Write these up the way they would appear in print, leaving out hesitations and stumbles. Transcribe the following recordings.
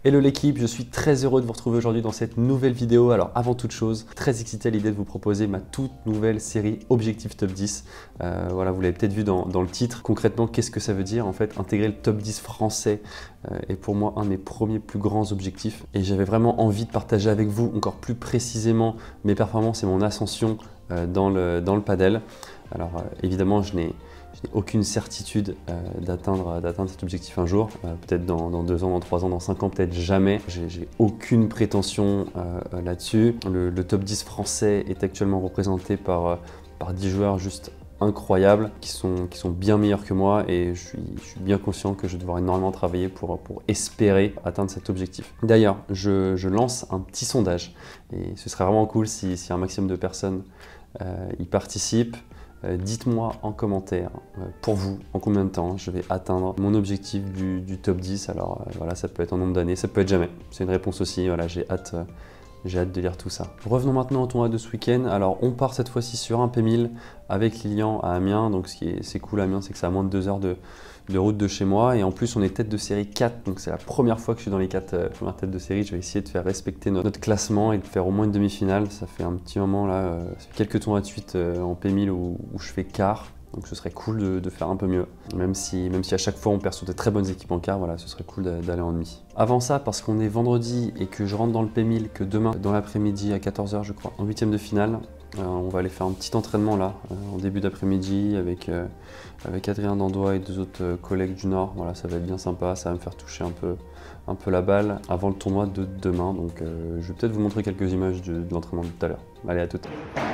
Hello l'équipe, je suis très heureux de vous retrouver aujourd'hui dans cette nouvelle vidéo. Alors avant toute chose, très excité à l'idée de vous proposer ma toute nouvelle série Objectif Top 10. Voilà, vous l'avez peut-être vu dans le titre. Concrètement, qu'est-ce que ça veut dire? En fait, intégrer le top 10 français est pour moi un de mes premiers plus grands objectifs. Et j'avais vraiment envie de partager avec vous encore plus précisément mes performances et mon ascension dans le padel. Alors évidemment, je n'ai aucune certitude d'atteindre cet objectif un jour, peut-être dans 2 ans, dans 3 ans, dans 5 ans, peut-être jamais. J'ai aucune prétention là-dessus. Le top 10 français est actuellement représenté par 10 joueurs juste incroyables qui sont bien meilleurs que moi, et je suis bien conscient que je vais devoir énormément travailler pour espérer atteindre cet objectif. D'ailleurs, je lance un petit sondage et ce serait vraiment cool si un maximum de personnes y participent. Dites-moi en commentaire, pour vous, en combien de temps je vais atteindre mon objectif du top 10. Alors voilà, ça peut être en nombre d'années, ça peut être jamais. C'est une réponse aussi, voilà, j'ai hâte de lire tout ça. Revenons maintenant au tournoi de ce week-end. Alors on part cette fois-ci sur un P1000 avec Lilian à Amiens. Donc ce qui est cool à Amiens, c'est que c'est à moins de 2 heures de route de chez moi. Et en plus, on est tête de série 4. Donc c'est la première fois que je suis dans les 4 premières têtes de série. Je vais essayer de faire respecter notre classement et de faire au moins une demi-finale. Ça fait un petit moment là, ça fait quelques tournois de suite en P1000 où je fais quart. Donc ce serait cool de faire un peu mieux, même si à chaque fois on perd sur de très bonnes équipes en quart, voilà, ce serait cool d'aller en demi. Avant ça, parce qu'on est vendredi et que je rentre dans le P1000 que demain, dans l'après-midi à 14 h je crois, en 8e de finale, on va aller faire un petit entraînement là, en début d'après-midi avec Adrien Dandois et 2 autres collègues du Nord. Voilà, ça va être bien sympa, ça va me faire toucher un peu la balle avant le tournoi de demain. Donc je vais peut-être vous montrer quelques images de l'entraînement de tout à l'heure. Allez, à tout à l'heure.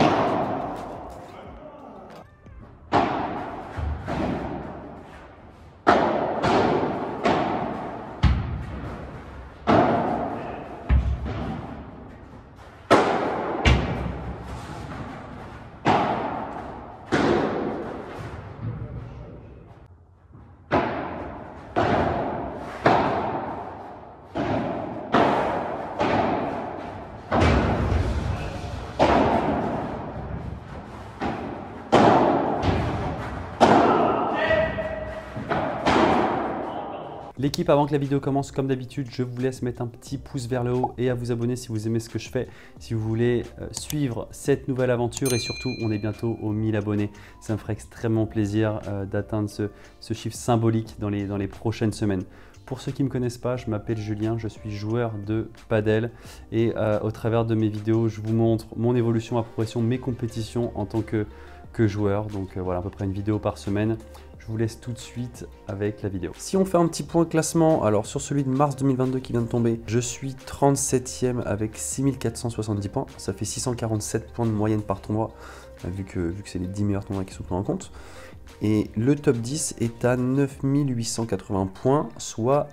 L'équipe, avant que la vidéo commence, comme d'habitude, je vous laisse mettre un petit pouce vers le haut et à vous abonner si vous aimez ce que je fais, si vous voulez suivre cette nouvelle aventure, et surtout, on est bientôt aux 1000 abonnés. Ça me ferait extrêmement plaisir d'atteindre ce chiffre symbolique dans les prochaines semaines. Pour ceux qui ne me connaissent pas, je m'appelle Julien, je suis joueur de padel et au travers de mes vidéos, je vous montre mon évolution, ma progression, mes compétitions en tant que joueur. Donc voilà, à peu près une vidéo par semaine. Je vous laisse tout de suite avec la vidéo. Si on fait un petit point classement, alors sur celui de mars 2022 qui vient de tomber, je suis 37e avec 6470 points. Ça fait 647 points de moyenne par tournoi, vu que c'est les 10 meilleurs tournois qui sont pris en compte. Et le top 10 est à 9880 points, soit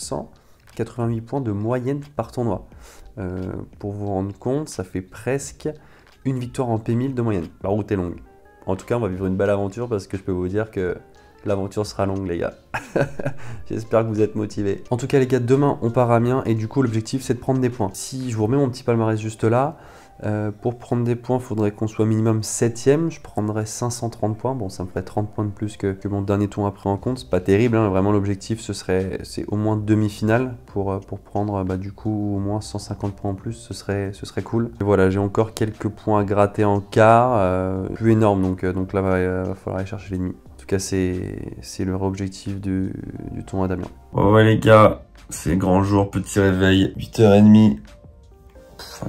988 points de moyenne par tournoi. Pour vous rendre compte, ça fait presque une victoire en P1000 de moyenne. La route est longue. En tout cas, on va vivre une belle aventure, parce que je peux vous dire que l'aventure sera longue, les gars. J'espère que vous êtes motivés. En tout cas, les gars, demain, on part à Amiens et du coup, l'objectif, c'est de prendre des points. Si je vous remets mon petit palmarès juste là, pour prendre des points, il faudrait qu'on soit minimum 7e. Je prendrais 530 points. Bon, ça me ferait 30 points de plus que mon dernier tour pris en compte. C'est pas terrible, hein. Vraiment, l'objectif, c'est au moins demi-finale pour prendre du coup au moins 150 points en plus. Ce serait cool. Et voilà, j'ai encore quelques points à gratter en quart. Plus énorme, donc là, va falloir aller chercher les demi. En tout cas, c'est le vrai objectif du tournoi d'Amiens. Oh ouais les gars, c'est grand jour, petit réveil, 8h30. Enfin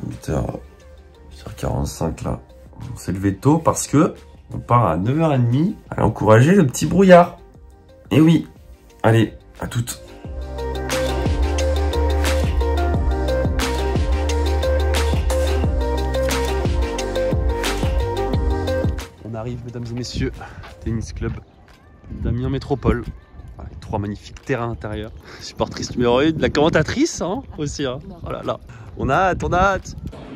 8h45 là. On s'est levé tôt parce que on part à 9h30. Allez encourager le petit brouillard. Et oui, allez, à toutes. On arrive, mesdames et messieurs, tennis club d'Amiens Métropole. Avec 3 magnifiques terrains intérieurs. Supportrice numéro 1, la commentatrice hein, aussi. Hein. Oh là là, on a hâte, on a hâte.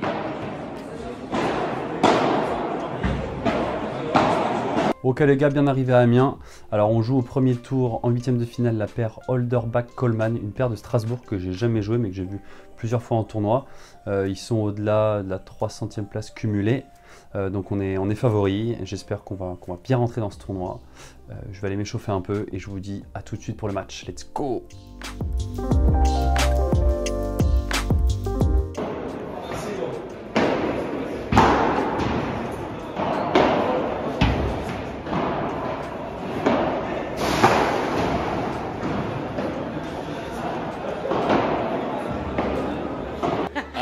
Ok les gars, bien arrivé à Amiens. Alors on joue au premier tour en 8e de finale la paire Holderbach-Coleman, une paire de Strasbourg que j'ai jamais joué mais que j'ai vu plusieurs fois en tournoi. Ils sont au-delà de la 300e place cumulée. Donc on est favori. J'espère qu'on va bien rentrer dans ce tournoi. Je vais aller m'échauffer un peu et je vous dis à tout de suite pour le match. Let's go!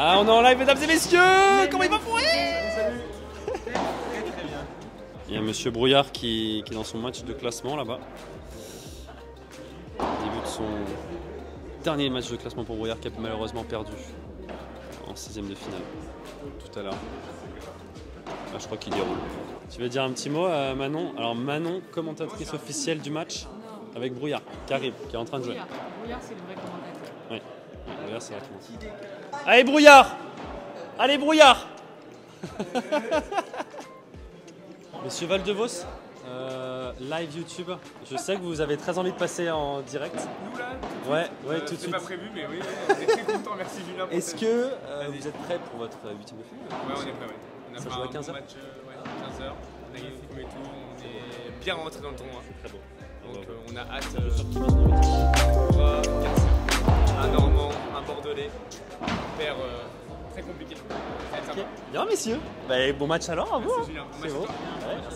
Ah, on est en live, mesdames et messieurs. Comment il va fourrer? Il y a monsieur Brouillard qui est dans son match de classement là-bas. Début de son dernier match de classement pour Brouillard qui a malheureusement perdu en 16e de finale tout à l'heure. Là, je crois qu'il déroule. Tu veux dire un petit mot à Manon? Alors Manon, commentatrice officielle du match avec Brouillard qui arrive, qui est en train de jouer. Brouillard, c'est le vrai commentateur. Oui, Brouillard, c'est vrai commentateur. Allez Brouillard! Allez Brouillard! Monsieur Valdevos, live YouTube, je sais que vous avez très envie de passer en direct. Nous là, ouais, tout de suite. C'est pas prévu, mais oui, on est très contents, merci Julien. Est-ce que vous êtes prêts pour votre 8e de finale? Ouais, on est prêts, ouais. On a Ça fait joue à un 15 bon heures. match, 15h, on a gagné le film et tout, on est bien rentré dans le tournoi. Très beau. Donc on a hâte. On va 15h. Un Normand, un Bordelais, père très compliqué. Ça va être sympa. Bien messieurs, bon match alors à vous. Merci Julien, bon match C'est à beau. toi. Ouais, merci.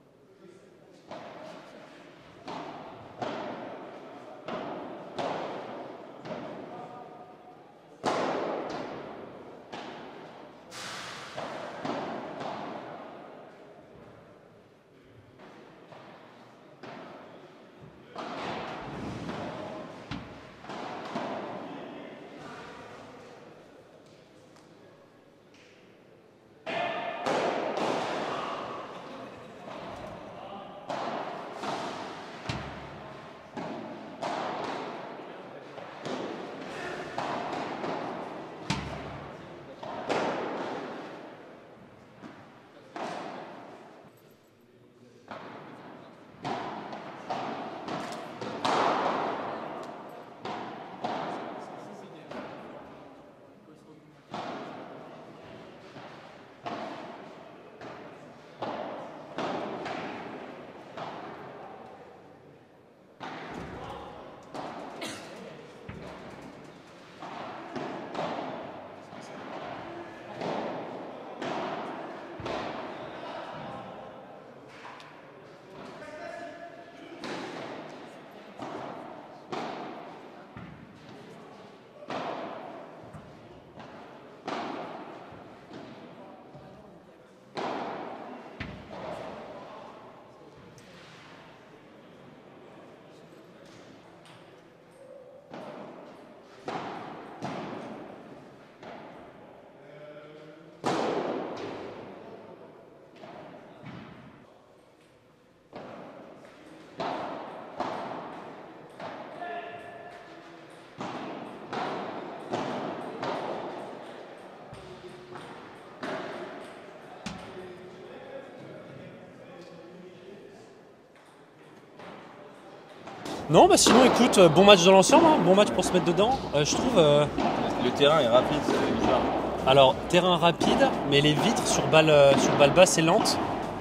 Non, bah sinon, écoute, bon match de l'ensemble, hein, bon match pour se mettre dedans, je trouve. Le terrain est rapide, c'est bizarre. Alors, terrain rapide, mais les vitres sur balle basse et lente,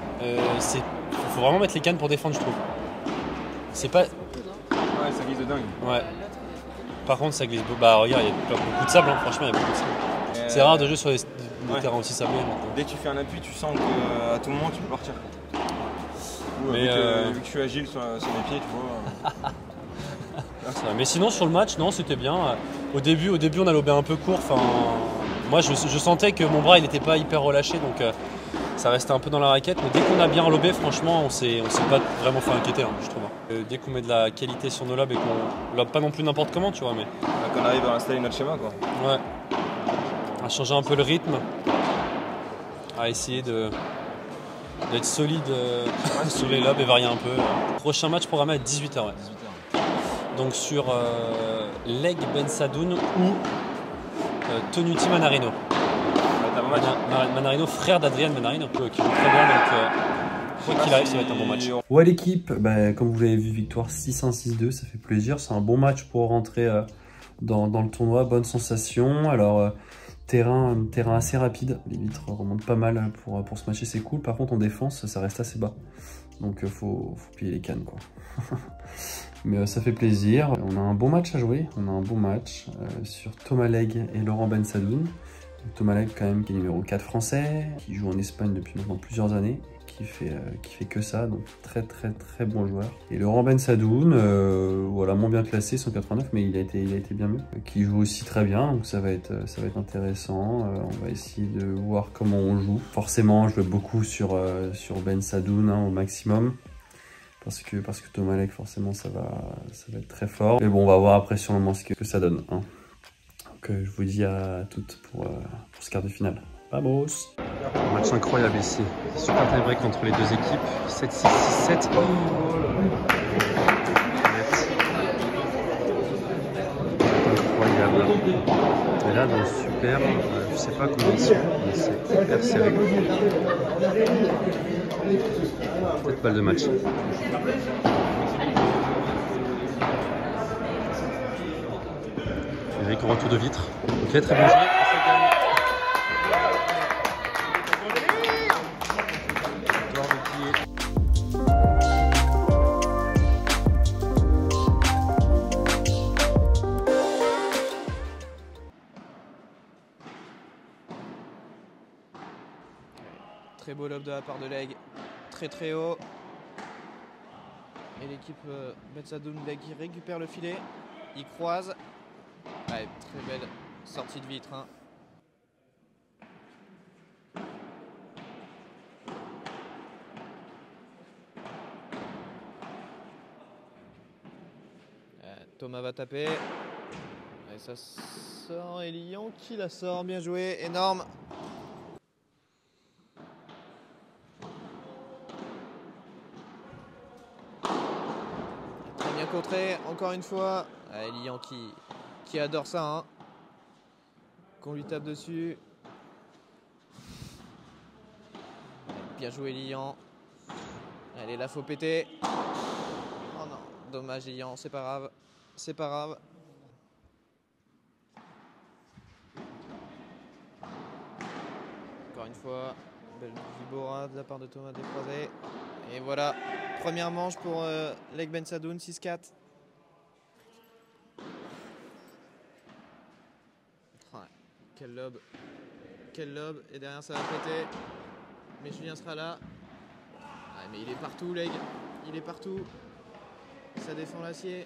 faut vraiment mettre les cannes pour défendre, je trouve. C'est pas. Ouais, ça glisse de dingue. Ouais. Par contre, ça glisse. Bah, regarde, il y a beaucoup de sable, hein, franchement, il y a beaucoup de sable. C'est rare de jouer sur des terrains aussi sablés maintenant. Dès que tu fais un appui, tu sens qu'à tout moment, tu peux partir. Mais vu que je suis agile sur mes pieds, tu vois. Mais sinon, sur le match, non, c'était bien. Au début, on a lobé un peu court. Enfin, moi, je sentais que mon bras, il n'était pas hyper relâché, donc ça restait un peu dans la raquette. Mais dès qu'on a bien lobé, franchement, on s'est pas vraiment fait inquiéter, hein, je trouve. Dès qu'on met de la qualité sur nos lobes et qu'on lobe pas non plus n'importe comment, tu vois. Mais Qu'on arrive à installer notre schéma, quoi. ouais, à changer un peu le rythme, à essayer d'être solide sur les lobes et varier un peu. Prochain match programmé à 18h. Ouais. 18h. Donc sur Leg Ben Sadoun ou Tonuti Manarino. Manarino, frère d'Adrien Manarino, qui joue très bien. Donc quoi qu'il arrive, ça va être un bon match. Ouais, l'équipe, comme vous l'avez vu, victoire 6-1, 6-2, ça fait plaisir. C'est un bon match pour rentrer dans le tournoi. Bonne sensation. Alors, terrain assez rapide. Les vitres remontent pas mal pour se matcher, c'est cool. Par contre, en défense, ça reste assez bas. Donc, faut plier les cannes, quoi. Mais ça fait plaisir. On a un bon match à jouer. On a un bon match sur Thomas Leg et Laurent Ben Sadoun. Thomas Leg, quand même, qui est numéro 4 français, qui joue en Espagne depuis maintenant plusieurs années, qui qui fait que ça, donc très bon joueur. Et Laurent Ben Sadoun, voilà, moins bien classé, 189, mais il a été bien mieux. Qui joue aussi très bien, donc ça va être intéressant. On va essayer de voir comment on joue. Forcément, je veux beaucoup sur Ben Sadoun hein, au maximum. Parce que Tomalek, forcément, ça va être très fort. Mais bon, on va voir après sur le moment ce que ça donne. Hein. Donc, je vous dis à toutes pour ce quart de finale. Vamos! Un match incroyable ici. Super tie-break entre les deux équipes. 7-6, 6-7. Oh incroyable. Et là, dans le super, je sais pas comment ils sont, mais c'est hyper serré. Peut-être balle de match. Eric en retour de vitre. Ok, très bien joué. Très beau lob de la part de Leg, très haut. Et l'équipe Ben Sadoun qui récupère le filet, il croise. Ouais, très belle sortie de vitre. Hein. Thomas va taper. Et ça sort, et Lyon qui la sort, bien joué, énorme. Très bien contré, encore une fois. Lyon qui adore ça, hein. Qu'on lui tape dessus. Bien joué Lyon. Allez, là faut péter. Oh non, dommage Lyon, c'est pas grave. C'est pas grave. Encore une fois, belle vibora de la part de Thomas décroisé. Et voilà, première manche pour Leg Ben Sadoun, 6-4. Ouais, quel lob. Quel lob. Et derrière ça va péter. Mais Julien sera là. Ouais, mais il est partout, Leg. Il est partout. Ça défend l'acier.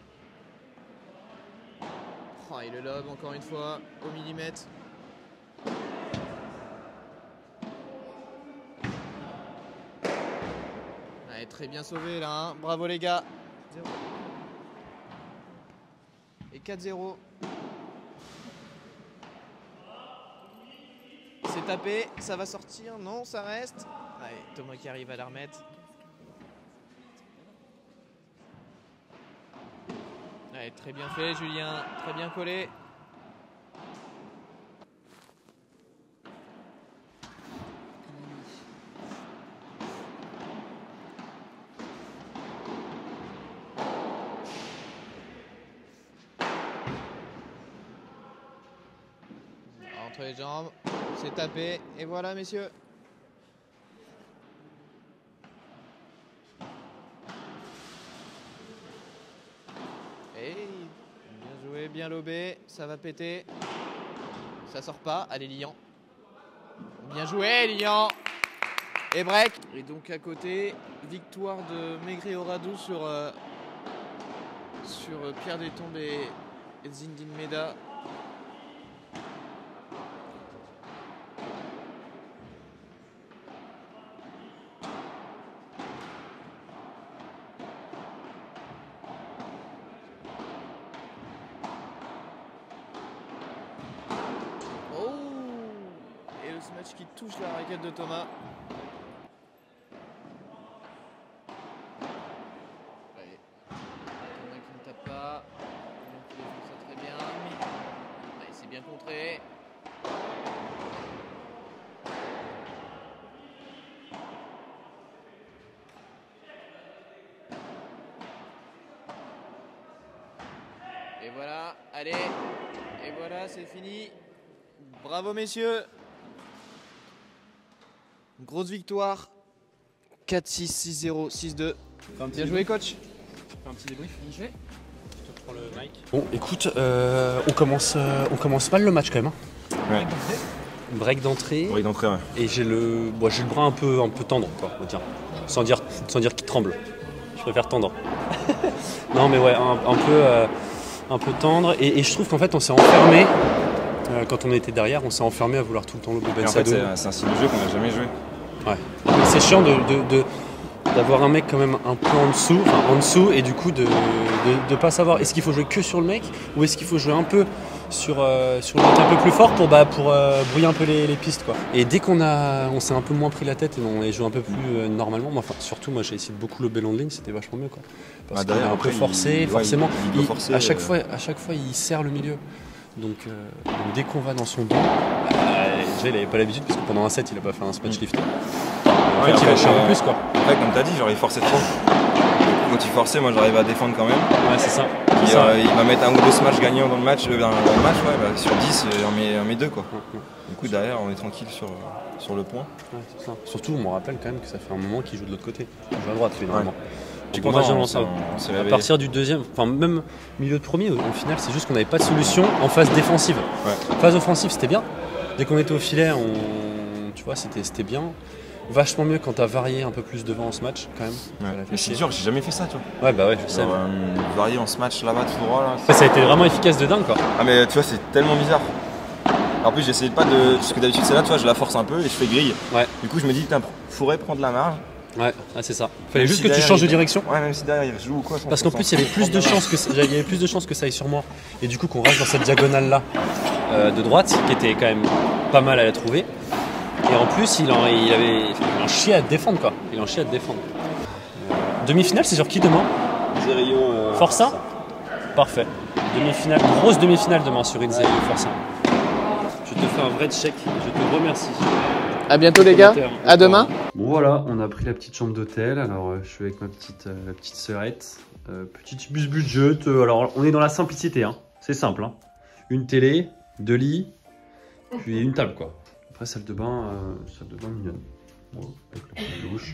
Oh, et le lob, encore une fois, au millimètre. Ouais, très bien sauvé là, hein. Bravo les gars. 0. Et 4-0. C'est tapé, ça va sortir, non, ça reste. Allez, Thomas qui arrive à la remettre. Allez, très bien fait Julien, très bien collé. Entre les jambes, c'est tapé, et voilà messieurs. Et bien joué, bien lobé, ça va péter. Ça sort pas, allez Lyon. Bien joué Lyon. Et break. Et donc à côté, victoire de Maigret Oradou sur Pierre Detombe et Zindine Meda. Match qui touche la raquette de Thomas. Allez. Thomas qui ne tape pas. Il défend ça très bien. Allez, c'est bien contré. Et voilà, allez. Et voilà, c'est fini. Bravo messieurs. Grosse victoire, 4-6, 6-0, 6-2. Bien joué coach. Fais un petit débrief. Bien joué. Je te prends le mic. Bon, écoute, on commence mal le match quand même. Hein. Ouais. break d'entrée. Break d'entrée, ouais. Et j'ai le bras un peu tendre, quoi, on va dire. Sans dire qu'il tremble. Je préfère tendre. Non, mais ouais, un peu tendre. Et je trouve qu'en fait, on s'est enfermé. Quand on était derrière, on s'est enfermé à vouloir tout le temps lober Ben En fait, Sadoun. c'est un style de jeu qu'on n'a jamais joué. Ouais. C'est chiant d'avoir un mec quand même un peu en dessous, et du coup de pas savoir est-ce qu'il faut jouer que sur le mec ou est-ce qu'il faut jouer un peu sur le mec un peu plus fort pour brouiller un peu les pistes, quoi. Et dès qu'on s'est un peu moins pris la tête et on a joué un peu plus normalement, enfin surtout moi j'ai essayé de beaucoup lober long ligne, c'était vachement mieux, quoi. Parce qu'il est un peu forcé, forcément. À chaque fois il serre le milieu. Donc dès qu'on va dans son dos, déjà il avait pas l'habitude parce que pendant un set il a pas fait un smash lift. En fait, il lâchait un peu plus, quoi. Après, comme t'as dit, genre il forçait trop. Quand il forçait, moi j'arrive à défendre quand même. Ouais, c'est ça. Il va mettre un ou deux smash gagnants dans le match, ouais, sur 10, on met 2, quoi. Du coup, derrière, on est tranquille sur le point. Ouais, c'est ça. Surtout, on me rappelle quand même que ça fait un moment qu'il joue de l'autre côté. Il joue à droite, finalement. J'ai À partir du deuxième, enfin même milieu de premier, au final, c'est juste qu'on n'avait pas de solution en phase défensive. Ouais. Phase offensive, c'était bien. Dès qu'on était au filet, tu vois, c'était bien. Vachement mieux quand t'as varié un peu plus devant en ce match, quand même. Ouais. Mais c'est dur, j'ai jamais fait ça, tu vois. Ouais, bah ouais, je sais. Varier en ce match là-bas, tout droit, là. Ça a été vraiment efficace de dingue, quoi. Ah, mais tu vois, c'est tellement bizarre. En plus, j'essayais pas de. Parce que d'habitude, c'est là, tu vois, je la force un peu et je fais grille. Ouais. Du coup, je me dis, putain, faudrait prendre la marge. Ouais, c'est ça. Fallait juste que tu changes de direction. Ouais, même si derrière il joue ou quoi. Parce qu'en plus, il y avait plus de chances que ça aille sur moi. Et du coup, qu'on reste dans cette diagonale-là de droite, qui était quand même pas mal à la trouver. Et en plus, il avait un chier à te défendre, quoi. Il en chier à te défendre. Demi-finale, c'est sur qui demain? Zerio. Força. Parfait. Demi-finale, grosse demi-finale demain sur Inzerio Força. Je te fais un vrai check. Je te remercie. À bientôt les gars, à demain. Bon voilà, on a pris la petite chambre d'hôtel. Alors je suis avec ma petite sœurette. Petite budget. Alors on est dans la simplicité, hein. C'est simple, hein. Une télé, 2 lits, puis une table, quoi. Après salle de bain mignonne. Bon, avec la douche.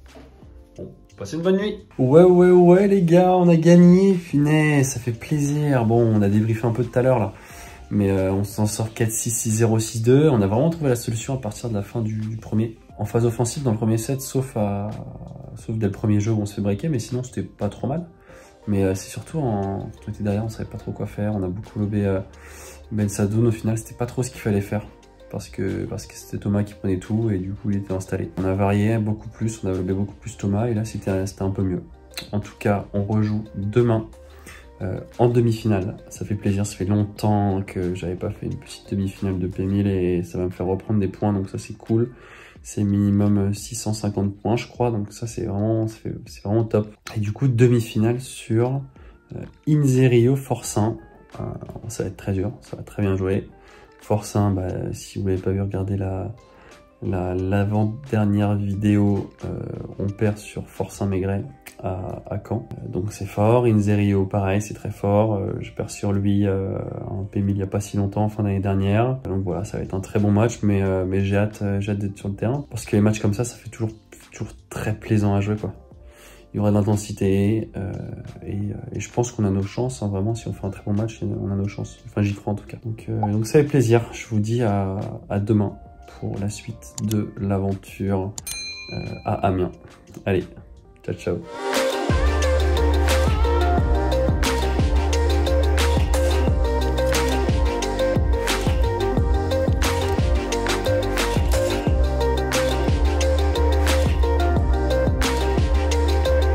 Bon, passez une bonne nuit. Ouais les gars, on a gagné. Finesse, ça fait plaisir. Bon, on a débriefé un peu tout à l'heure là. Mais on s'en sort 4-6, 6-0, 6-2. On a vraiment trouvé la solution à partir de la fin du premier. En phase offensive dans le premier set, sauf dès le premier jeu où on se fait breaker, mais sinon c'était pas trop mal. Mais c'est surtout quand on était derrière, on savait pas trop quoi faire. On a beaucoup lobé Ben Sadoun. Au final, c'était pas trop ce qu'il fallait faire. Parce que c'était Thomas qui prenait tout et du coup il était installé. On a varié beaucoup plus, on a lobé beaucoup plus Thomas et là c'était un peu mieux. En tout cas, on rejoue demain. En demi-finale, ça fait plaisir, ça fait longtemps que j'avais pas fait une petite demi-finale de P1000 et ça va me faire reprendre des points, donc ça c'est cool. C'est minimum 650 points je crois, donc ça c'est vraiment top. Et du coup demi-finale sur Inzerio Força. Ça va être très dur, ça va très bien jouer. Força, si vous l'avez pas vu, regardez l'avant-dernière vidéo, on perd sur Força Maigret à Caen, donc c'est fort. Inzerio pareil, c'est très fort, je perds sur lui en P1000 il n'y a pas si longtemps, fin d'année dernière, donc voilà, ça va être un très bon match, mais j'ai hâte d'être sur le terrain, parce que les matchs comme ça fait toujours très plaisant à jouer, quoi. Il y aura de l'intensité et je pense qu'on a nos chances, hein, vraiment, si on fait un très bon match, on a nos chances, enfin j'y crois en tout cas. Donc ça fait plaisir, je vous dis à demain pour la suite de l'aventure à Amiens. Allez, ciao ciao.